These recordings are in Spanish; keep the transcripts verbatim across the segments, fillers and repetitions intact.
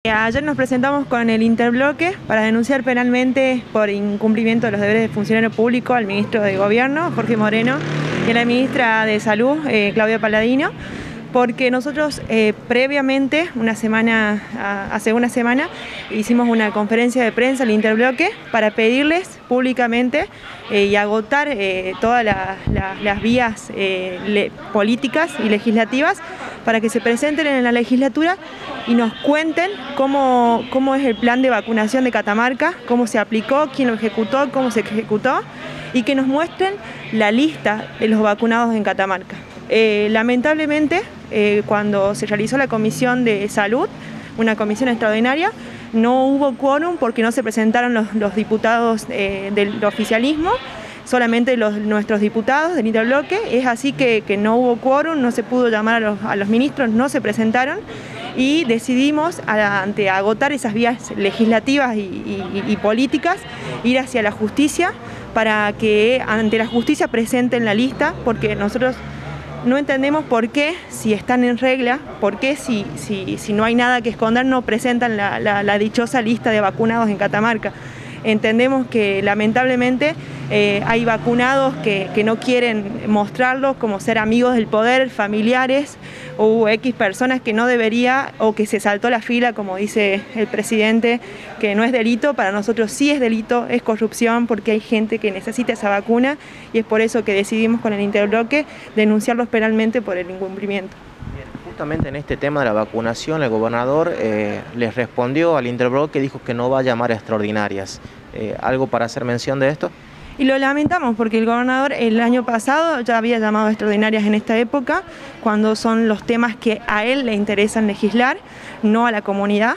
Ayer nos presentamos con el interbloque para denunciar penalmente por incumplimiento de los deberes de funcionario público al ministro de Gobierno, Jorge Moreno, y a la ministra de Salud, eh, Claudia Paladino, porque nosotros eh, previamente, una semana, a, hace una semana, hicimos una conferencia de prensa al interbloque para pedirles públicamente eh, y agotar eh, todas la, la, las vías eh, le, políticas y legislativas para que se presenten en la legislatura y nos cuenten cómo, cómo es el plan de vacunación de Catamarca, cómo se aplicó, quién lo ejecutó, cómo se ejecutó, y que nos muestren la lista de los vacunados en Catamarca. Eh, lamentablemente, eh, cuando se realizó la comisión de salud, una comisión extraordinaria, no hubo quórum porque no se presentaron los, los diputados eh, del oficialismo, solamente los, nuestros diputados del interbloque. Es así que, que no hubo quórum, no se pudo llamar a los, a los ministros, no se presentaron, y decidimos, a, ante agotar esas vías legislativas y, y, y políticas, ir hacia la justicia para que ante la justicia presenten la lista, porque nosotros no entendemos por qué, si están en regla, por qué si, si, si no hay nada que esconder, no presentan la, la, la dichosa lista de vacunados en Catamarca. Entendemos que lamentablemente eh, hay vacunados que, que no quieren mostrarlos como ser amigos del poder, familiares o X personas que no debería, o que se saltó la fila, como dice el presidente, que no es delito. Para nosotros sí es delito, es corrupción, porque hay gente que necesita esa vacuna, y es por eso que decidimos con el interbloque denunciarlos penalmente por el incumplimiento. Justamente en este tema de la vacunación, el gobernador eh, les respondió al interbloque, dijo que no va a llamar a extraordinarias. Eh, ¿Algo para hacer mención de esto? Y lo lamentamos porque el gobernador el año pasado ya había llamado a extraordinarias en esta época, cuando son los temas que a él le interesan legislar, no a la comunidad.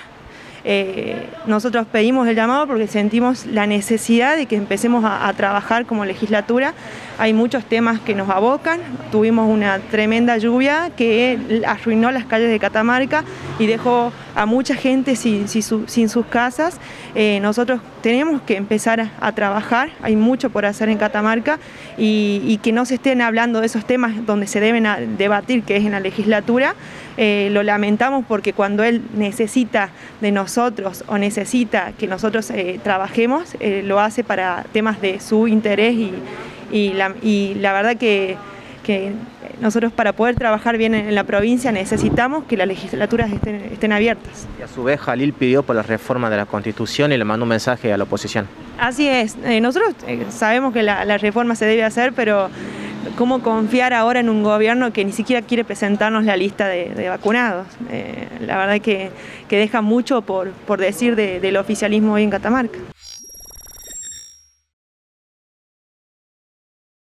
Eh, nosotros pedimos el llamado porque sentimos la necesidad de que empecemos a, a trabajar como legislatura. Hay muchos temas que nos abocan. Tuvimos una tremenda lluvia que arruinó las calles de Catamarca y dejó a mucha gente sin, sin, su, sin sus casas. Eh, nosotros tenemos que empezar a, a trabajar, hay mucho por hacer en Catamarca, y, y que no se estén hablando de esos temas donde se deben a, debatir, que es en la legislatura. Eh, lo lamentamos porque cuando él necesita de nosotros o necesita que nosotros eh, trabajemos, eh, lo hace para temas de su interés, y, y, la, y la verdad que, que nosotros, para poder trabajar bien en la provincia, necesitamos que las legislaturas estén, estén abiertas. Y a su vez Jalil pidió por la reforma de la Constitución y le mandó un mensaje a la oposición. Así es, eh, nosotros eh, sabemos que la, la reforma se debe hacer, pero ¿cómo confiar ahora en un gobierno que ni siquiera quiere presentarnos la lista de, de vacunados? Eh, la verdad que, que deja mucho por, por decir de, del oficialismo hoy en Catamarca.